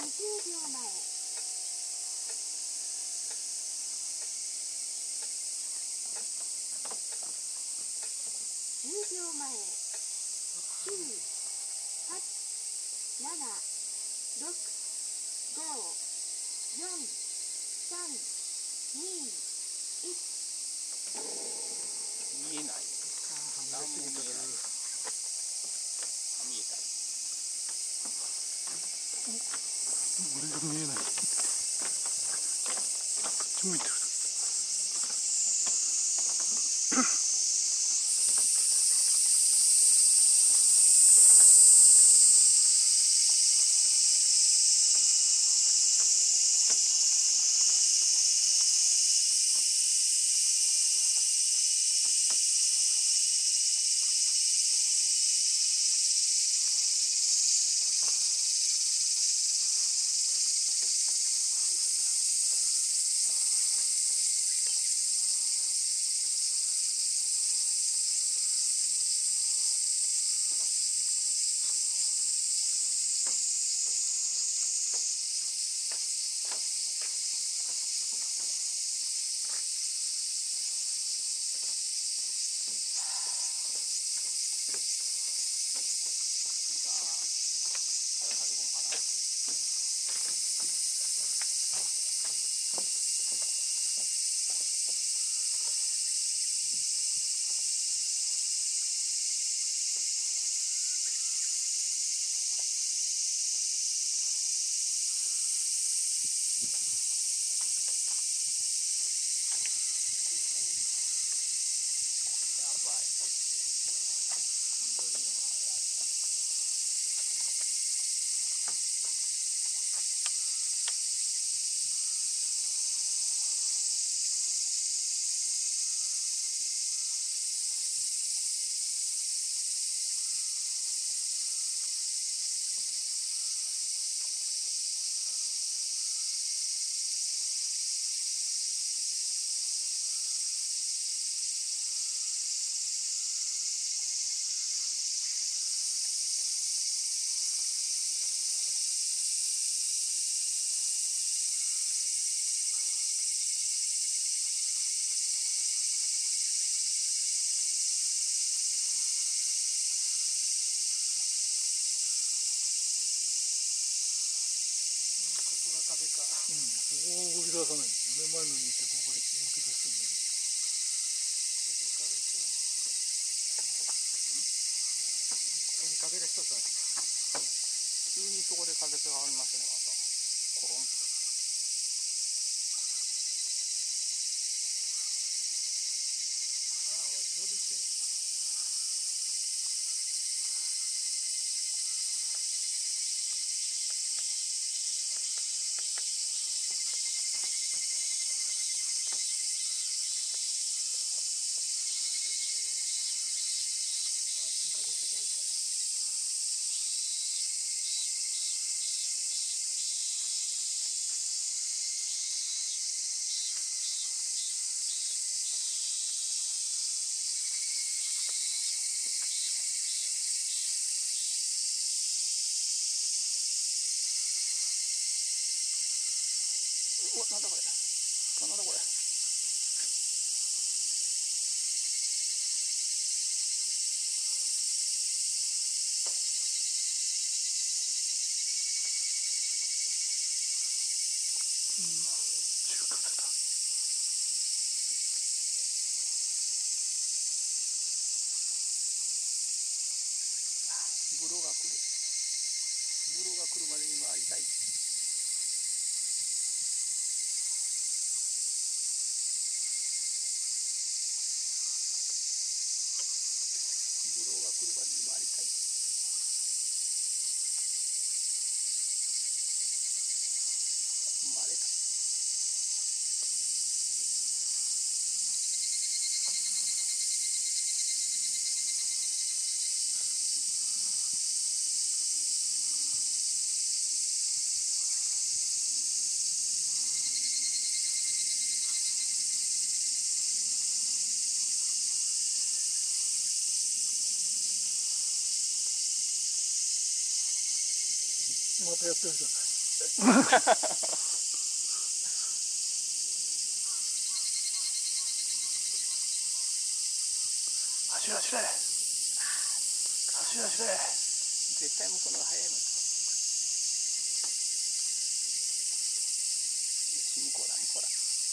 20秒前。10秒前。9、8、7、6、5、4、3、2、1。 見えない。何も見えない。見えた。 俺が見えない。こっち向いてる。 壁か。 ここを動き出さないんですよね。前のにいてここ動き出してるんだけど。 ここに壁が一つある。 急にそこで風が変わりますね、また。コロンと。 上手ですよ。 うわ、なんだこれ。なんだこれ。 中風だ。 ブロが来る。ブロが来るまでに回りたい。ブロが来るまでに回りたい。回れた。 またやってるじゃない。 走れ走れ走れ走れ。 絶対向こうのが早いのよ。向こうだ向こうだ。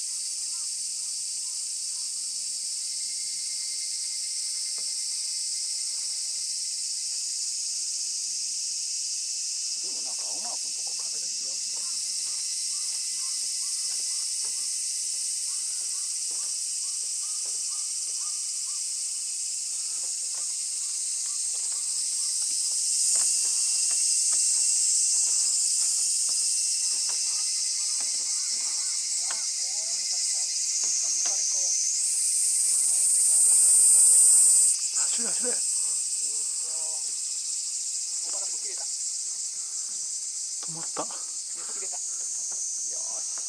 でもなんか青マークのとこ風が違う。 走れ走れ。 オーバーラップ切れた。 止まった。 切れた。よーし。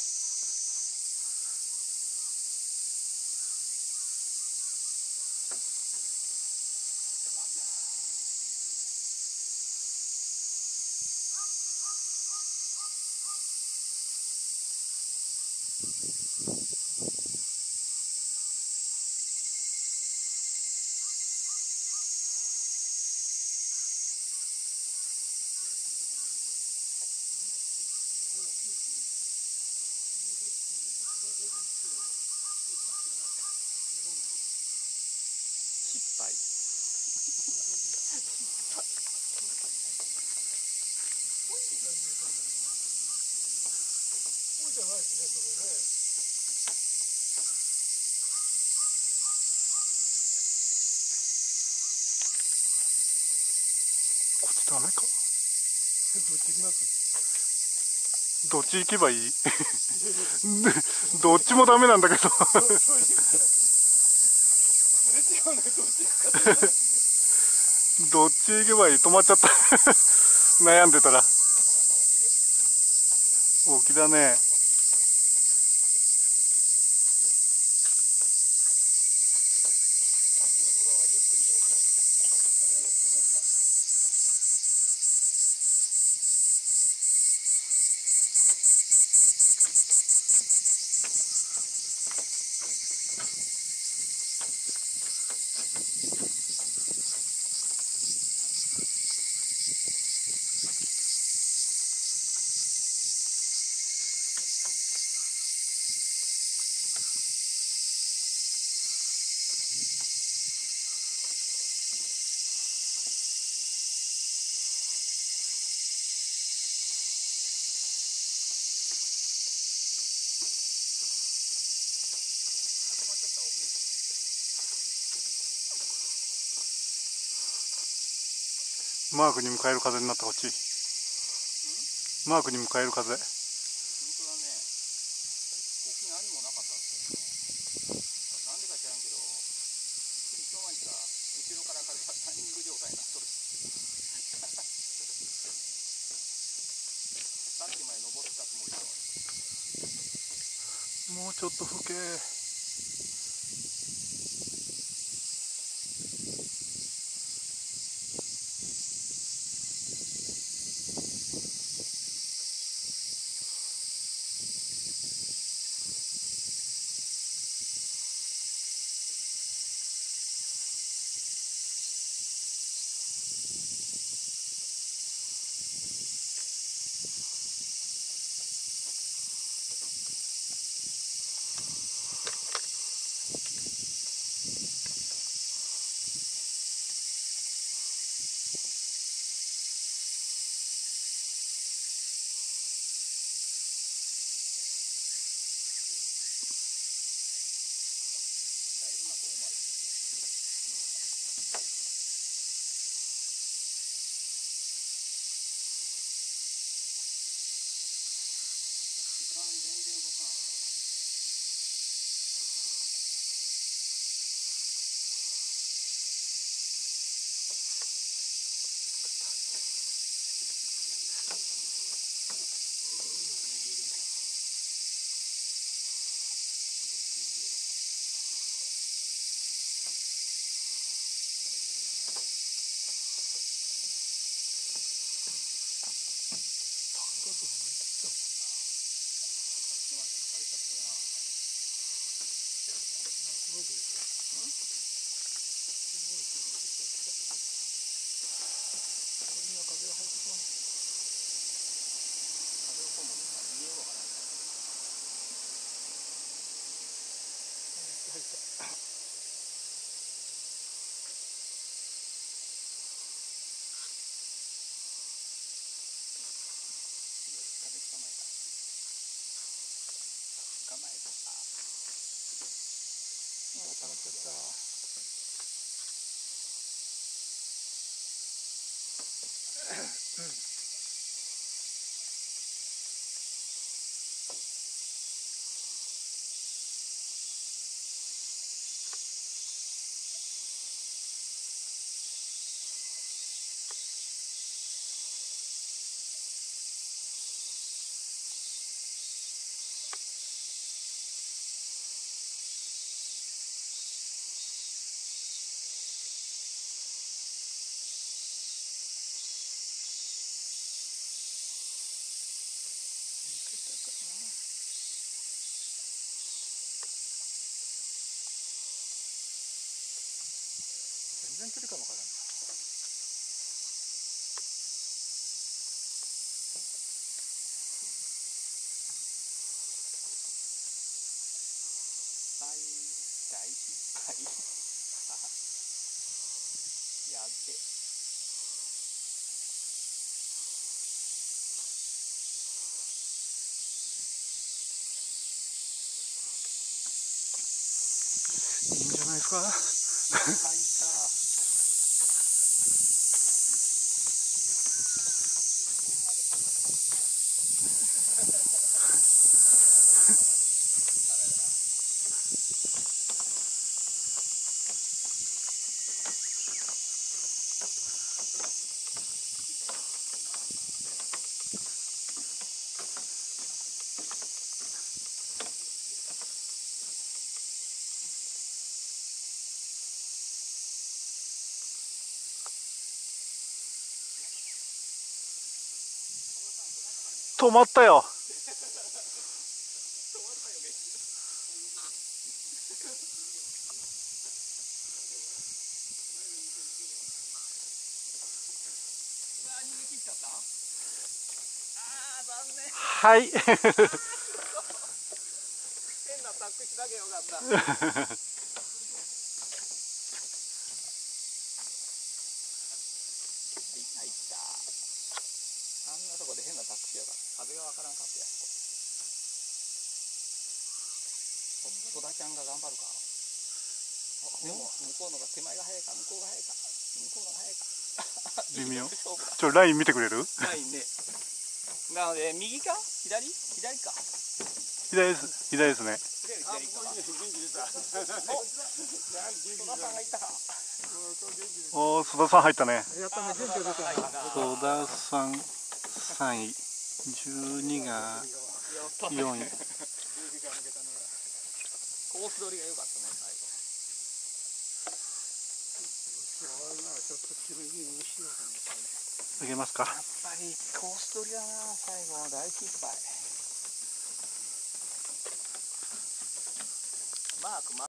失敗。 こうじゃないですね、それね。こっちダメか。どっち行きます？どっち行けばいい？どっちもダメなんだけど。どっち行けばいい？止まっちゃった。悩んでたら。大きだね。マークに向かえる風になった。こっち。マークに向かえる風。 本当だね。沖何もなかったんですよ。なんでか知らんけど、いつの間にか後ろから風がタイミング状態になっとる。さっきまで登ってたつもりなのに。 もうちょっと吹け。 全然距離感わからんな。 大失敗やべ。 いいんじゃないですか。 入った。 止まったよ。 逃げ切っちゃった。残念。 はい。 変なタックしなきゃよかった。入った。あんなとこで変なタックしやがった。風がわからんかったや。戸田ちゃんが頑張るか。でも向こうのが手前が早いか、向こうが早いか、向こうのが早いか。 微妙。 勝負だ。 ライン見てくれる？ ラインね。なので右か左？左か。 左です。左ですね。 左か。戸田さんがいったか。 おお、須田さん入ったね。 やったね、順調出たな。 須田さん3位、12が4位。 コース取りが良かったね、最後。 いけますか。 やっぱりコース取りだな、最後大失敗。マーク